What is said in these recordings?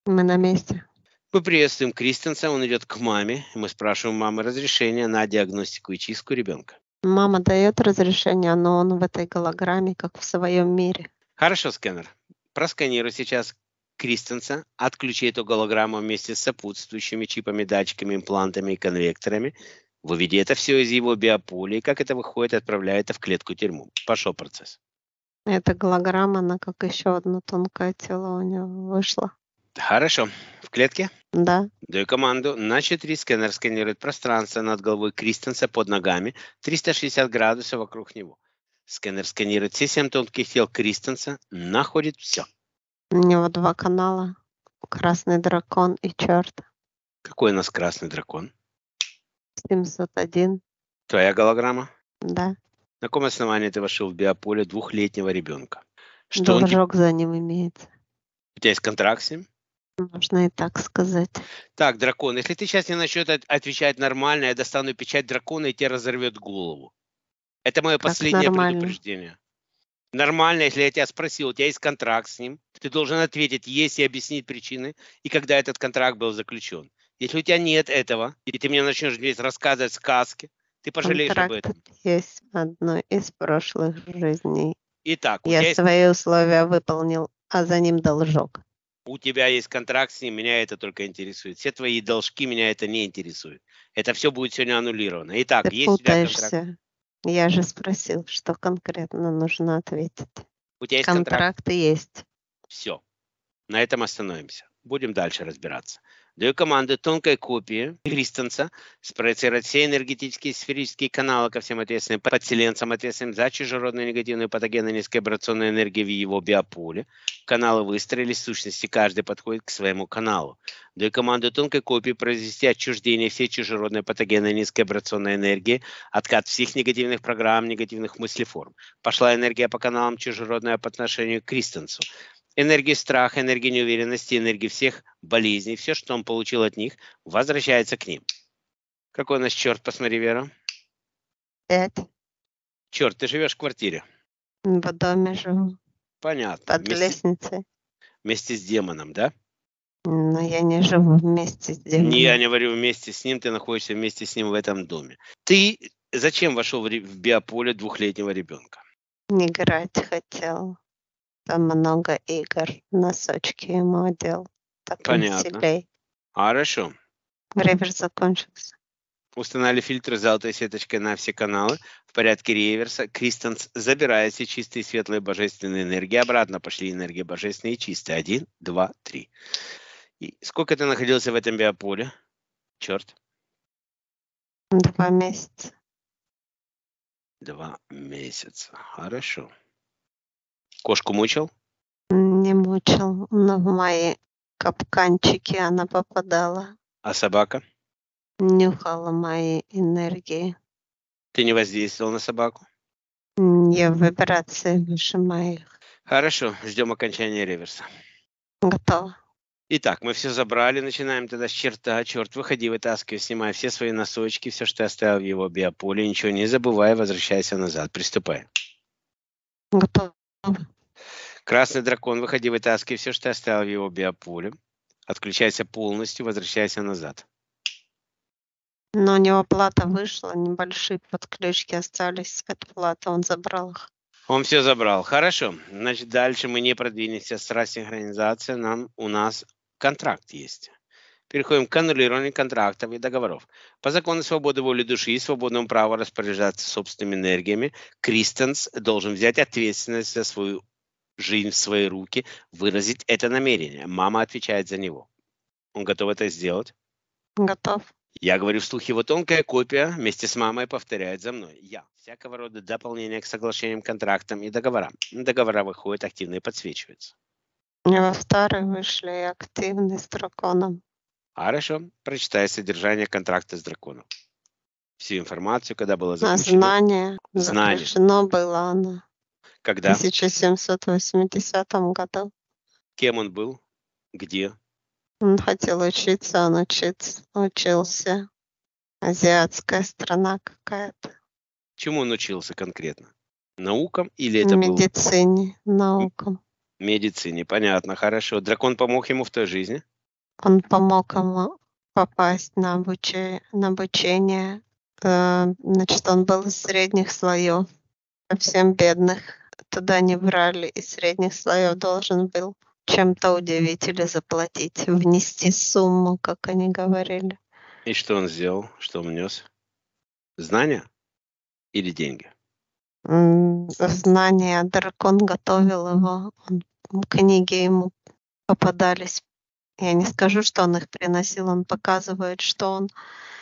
Мы на месте. Мы приветствуем Кристенса, он идет к маме. И мы спрашиваем у мамы разрешения на диагностику и чистку ребенка. Мама дает разрешение, но он в этой голограмме, как в своем мире. Хорошо, сканер. Просканируй сейчас Кристенса, отключи эту голограмму вместе с сопутствующими чипами, датчиками, имплантами и конвекторами. Выведи это все из его биополя, и как это выходит, отправляй это в клетку-тюрьму. Пошел процесс. Эта голограмма, она как еще одно тонкое тело у него вышло. Хорошо. В клетке? Да. Даю команду. На 4 сканер сканирует пространство над головой Кристенса под ногами, 360 градусов вокруг него. Сканер сканирует все 7 тонких тел Кристенса, находит все. У него 2 канала. Красный дракон и черт. Какой у нас красный дракон? 701. Твоя голограмма? Да. На каком основании ты вошел в биополе 2-летнего ребенка? Что он Должок за ним имеется. У тебя есть контракт с ним? Можно и так сказать. Так, дракон, если ты сейчас не начнешь отвечать нормально, я достану печать дракона и тебе разорвет голову. Это мое Как последнее нормально? предупреждение. Нормально, если я тебя спросил, у тебя есть контракт с ним, ты должен ответить, есть и объяснить причины, и когда этот контракт был заключен. Если у тебя нет этого, и ты мне начнешь здесь рассказывать сказки, ты пожалеешь об Контракт этом. есть одной из прошлых жизней. Итак, у Я тебя есть свои условия выполнил, а за ним должок. У тебя есть контракт с ним, меня это только интересует. Все твои должки меня это не интересует. Это все будет сегодня аннулировано. Итак, Ты есть у тебя контракт? путаешься. Я же спросил, что конкретно нужно ответить. У тебя есть контракт? Контракты есть. Все. На этом остановимся. Будем дальше разбираться. Даю команды тонкой копии Кристенса спроецировать все энергетические сферические каналы ко всем ответственным подселенцам, ответственным за чужеродную негативную патогенную низковибрационную энергию в его биополе. Каналы выстроились, в сущности, каждый подходит к своему каналу. Даю команду тонкой копии произвести отчуждение всей чужеродной патогенной низковибрационной энергии, откат всех негативных программ, негативных мыслеформ. Пошла энергия по каналам чужеродная по отношению к Кристенсу. Энергия страха, энергия неуверенности, энергия всех болезней, все, что он получил от них, возвращается к ним. Какой у нас черт, посмотри, Вера. 5. Черт, ты живешь в квартире. В доме живу. Понятно. Под лестницей. Вместе с демоном, да? Но я не живу вместе с демоном. Я не говорю вместе с ним, ты находишься вместе с ним в этом доме. Ты зачем вошел в биополе 2-летнего ребенка? Играть хотел. Там много игр. Носочки ему одел. Так Понятно. веселей. Хорошо. Реверс закончился. Установили фильтры с золотой сеточкой на все каналы. В порядке реверса Кристенс забирает все чистые, светлые, божественные энергии. Обратно пошли энергии божественные и чистые. 1, 2, 3. И сколько ты находился в этом биополе? Черт. 2 месяца. 2 месяца. Хорошо. Кошку мучил? Не мучил, но в мои капканчики она попадала. А собака? Нюхала мои энергии. Ты не воздействовал на собаку? Я в вибрации выше моих. Хорошо. Ждем окончания реверса. Готово. Итак, мы все забрали. Начинаем тогда с черта. Черт, выходи, вытаскивай, снимай все свои носочки, все, что ты оставил в его биополе. Ничего не забывай, возвращайся назад. Приступай. Готово. Красный дракон, выходи, вытаскивай все, что ты оставил в его биополе. Отключайся полностью, возвращайся назад. Но у него плата вышла, небольшие подключки остались от платы, он забрал их. Он все забрал. Хорошо. Значит, дальше мы не продвинемся с рассинхронизацией. У нас контракт есть. Переходим к аннулированию контрактов и договоров. По закону свободы воли души и свободному праву распоряжаться собственными энергиями, Кристенс должен взять ответственность за свою жизнь в свои руки, выразить это намерение. Мама отвечает за него. Он готов это сделать? Готов. Я говорю вслух, его тонкая копия вместе с мамой повторяет за мной. Я. Всякого рода дополнения к соглашениям, контрактам и договорам. Договора выходят, активно и подсвечиваются. Во второй вышли и активный с драконом. Хорошо. Прочитай содержание контракта с драконом. Всю информацию, когда было заключено. Знание. Запрещено было оно. Когда? В 1780 году. Кем он был? Где? Он хотел учиться, он учился. Азиатская страна какая-то. Чему он учился конкретно? Наукам или это был? Медицине, наукам. Медицине, понятно, хорошо. Дракон помог ему в той жизни? Он помог ему попасть на обучение. Значит, он был из средних слоев, совсем бедных. Туда не брали, из средних слоев должен был чем-то удивить или заплатить, внести сумму, как они говорили. И что он сделал? Что он внес? Знания или деньги? Знания, дракон готовил его, книги ему попадались. Я не скажу, что он их приносил, он показывает, что он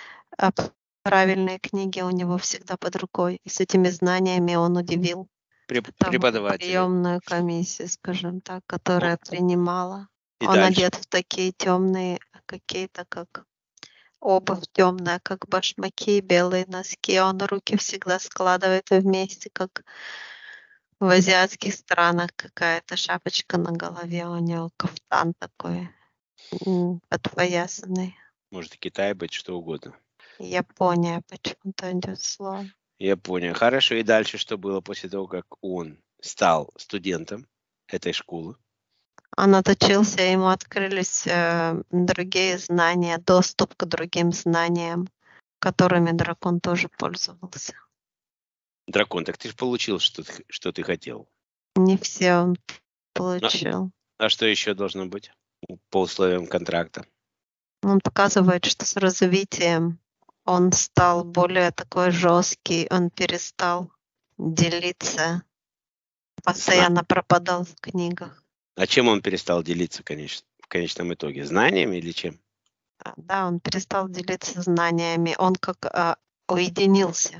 правильные книги у него всегда под рукой. И с этими знаниями он удивил тому Преподаватели. приемную комиссию, скажем так, которая принимала. И Он дальше? одет в такие темные, какие-то как обувь темная, как башмаки, белые носки. Он руки всегда складывает вместе, как в азиатских странах какая-то шапочка на голове у него, кафтан такой подпоясанный. Может, и Китай быть, что угодно. Япония почему-то идет слово. Япония. Хорошо. И дальше что было после того, как он стал студентом этой школы? Он отучился, ему открылись другие знания, доступ к другим знаниям, которыми дракон тоже пользовался. Дракон, так ты же получил, что ты хотел. Не все он получил. А что еще должно быть по условиям контракта? Он показывает, что с развитием он стал более такой жесткий, он перестал делиться, постоянно пропадал в книгах. А чем он перестал делиться, в конечном итоге? Знаниями или чем? Да, он перестал делиться знаниями, он как уединился.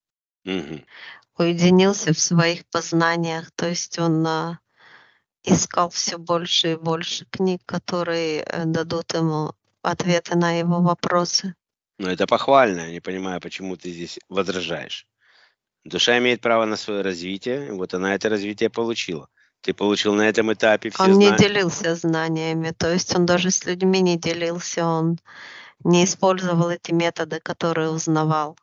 Уединился в своих познаниях, то есть он искал все больше и больше книг, которые дадут ему ответы на его вопросы. Ну, это похвально. Я не понимаю, почему ты здесь возражаешь. Душа имеет право на свое развитие, и вот она это развитие получила. Ты получил на этом этапе все Он не знания. делился знаниями, то есть он даже с людьми не делился, он не использовал эти методы, которые узнавал.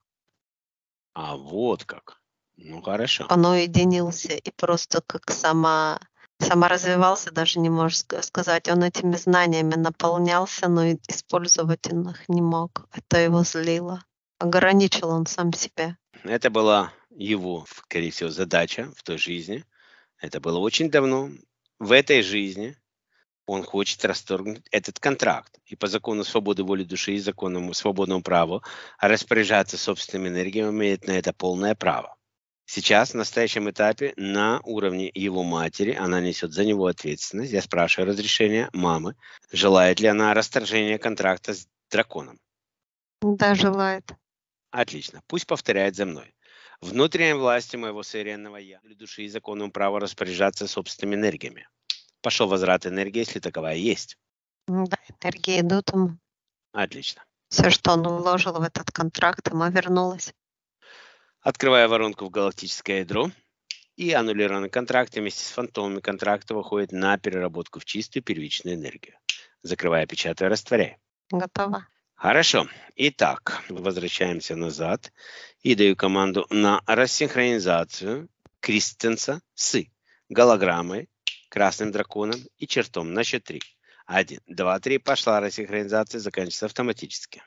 А вот как. Ну, хорошо. Он уединился и просто как саморазвивался, даже не можешь сказать. Он этими знаниями наполнялся, но использовать он их не мог. Это его злило. Ограничил он сам себя. Это была его, скорее всего, задача в той жизни. Это было очень давно. В этой жизни он хочет расторгнуть этот контракт. И по закону свободы воли души и закону свободному праву распоряжаться собственными энергиями имеет на это полное право. Сейчас, в настоящем этапе, на уровне его матери, она несет за него ответственность. Я спрашиваю разрешения мамы, желает ли она расторжения контракта с драконом. Да, желает. Отлично. Пусть повторяет за мной. Внутренняя власть моего суверенного я, души и законом права распоряжаться собственными энергиями. Пошел возврат энергии, если таковая есть. Да, энергии идут ему. Отлично. Все, что он вложил в этот контракт, ему вернулось. Открывая воронку в галактическое ядро, и аннулированный контракт вместе с фантомами контракта выходит на переработку в чистую первичную энергию. Закрывая, печатая, растворяя. Готово. Хорошо. Итак, возвращаемся назад и даю команду на рассинхронизацию Кристенса с голограммой, красным драконом и чертом на счет 3. 1, 2, 3. Пошла рассинхронизация, заканчивается автоматически.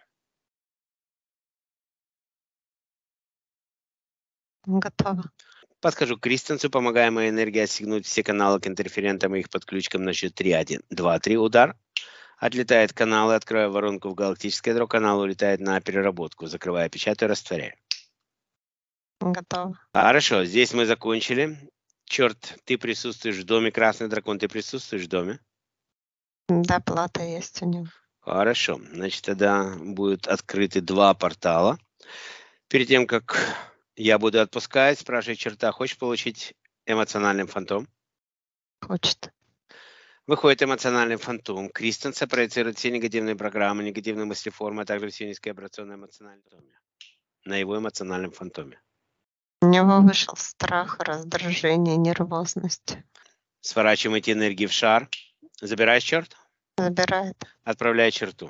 Готово. Подхожу к Кристенсу, помогая моей энергии отстегнуть все каналы к интерферентам и их подключкам на счет 3. 1, 2, 3. Удар. Отлетает каналы, открывая воронку в галактическое ядро, канал улетает на переработку, закрывая, печатаю, растворяю. Готово. Хорошо, здесь мы закончили. Черт, ты присутствуешь в доме, красный дракон, ты присутствуешь в доме? Да, плата есть у него. Хорошо, значит, тогда будут открыты 2 портала. Перед тем, как я буду отпускать, спрашиваю черта, хочешь получить эмоциональный фантом? Хочет. Выходит эмоциональный фантом. Кристенса проецирует все негативные программы, негативные мыслеформы, а также все низкообрационные эмоциональные фантомы на его эмоциональном фантоме. У него вышел страх, раздражение, нервозность. Сворачиваем эти энергии в шар. Забираешь черт? Забирает. Отправляй черту.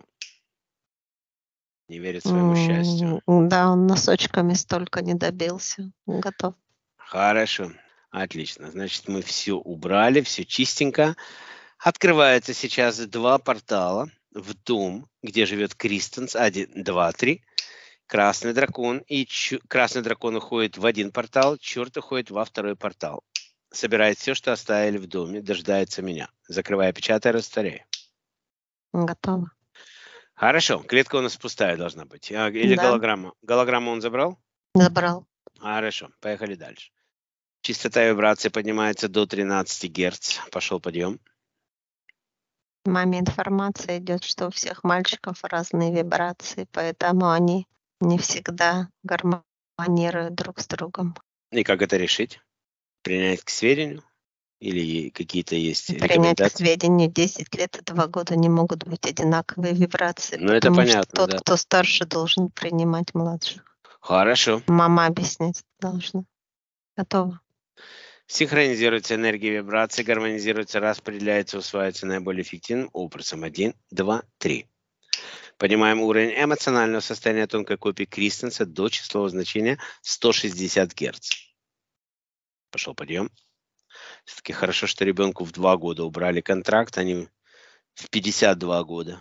Не верит своему счастью. Да, он носочками столько не добился. Готов. Хорошо. Отлично. Значит, мы все убрали, все чистенько. Открывается сейчас 2 портала в дом, где живет Кристенс, 1, 2, 3. Красный дракон, и красный дракон уходит в один портал, черт уходит во второй портал. Собирает все, что оставили в доме, дожидается меня. Закрывая, печатая, растворяя. Готово. Хорошо, клетка у нас пустая должна быть. Или Да. голограмма? Голограмму он забрал? Забрал. Хорошо, поехали дальше. Частота вибрации поднимается до 13 Гц. Пошел подъем. Маме информация идет, что у всех мальчиков разные вибрации, поэтому они не всегда гармонируют друг с другом. И как это решить? Принять к сведению? Или какие-то есть Принять к рекомендации? сведению, 10 лет и 2 года не могут быть одинаковые вибрации, Ну, это потому что понятно, тот, да. кто старше, должен принимать младших. Хорошо. Мама объяснять должна. Готово. Синхронизируется энергия вибрации, гармонизируется, распределяется, усваивается наиболее эффективным образом. 1, 2, 3. Поднимаем уровень эмоционального состояния тонкой копии Кристенса до числового значения 160 Гц. Пошел подъем. Все-таки хорошо, что ребенку в 2 года убрали контракт, а не в 52 года.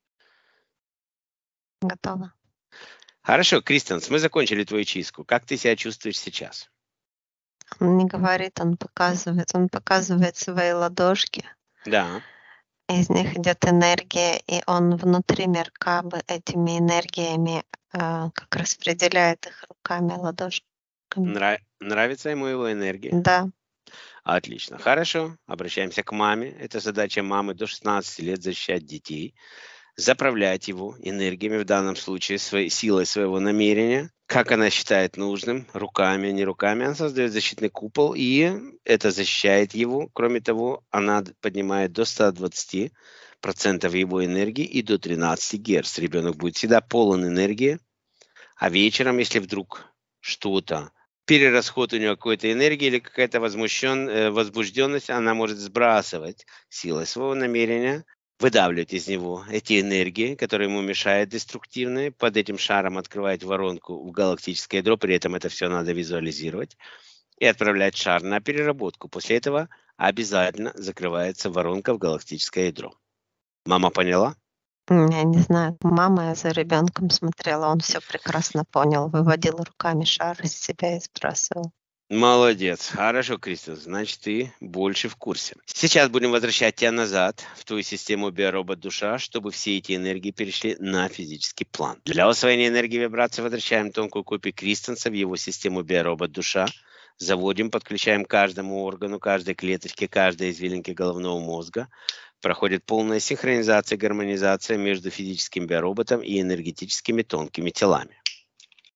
Готово. Хорошо, Кристенс, мы закончили твою чистку. Как ты себя чувствуешь сейчас? Он не говорит, он показывает свои ладошки. Да. Из них идет энергия, и он внутри Меркабы этими энергиями как распределяет их руками, ладошками. Нравится ему его энергия? Да. Отлично. Хорошо. Обращаемся к маме. Это задача мамы до 16 лет защищать детей, заправлять его энергиями, в данном случае силой своего намерения, как она считает нужным, руками, не руками. Она создает защитный купол, и это защищает его. Кроме того, она поднимает до 120% его энергии и до 13 Гц. Ребенок будет всегда полон энергии, а вечером, если вдруг что-то, перерасход у него какой-то энергии или какая-то возбужденность, она может сбрасывать силой своего намерения, выдавливать из него эти энергии, которые ему мешают, деструктивные, под этим шаром открывать воронку в галактическое ядро, при этом это все надо визуализировать, и отправлять шар на переработку. После этого обязательно закрывается воронка в галактическое ядро. Мама поняла? Я не знаю, мама, я за ребенком смотрела, он все прекрасно понял, выводил руками шар из себя и сбрасывал. Молодец. Хорошо, Кристос. Значит, ты больше в курсе. Сейчас будем возвращать тебя назад в твою систему биоробот-душа, чтобы все эти энергии перешли на физический план. Для усвоения энергии вибрации возвращаем тонкую копию Кристенса в его систему биоробот-душа. Заводим, подключаем каждому органу, каждой клеточке, каждой извилинке головного мозга. Проходит полная синхронизация и гармонизация между физическим биороботом и энергетическими тонкими телами.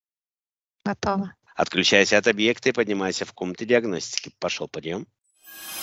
Готово. Отключайся от объекта и поднимайся в комнату диагностики. Пошел подъем.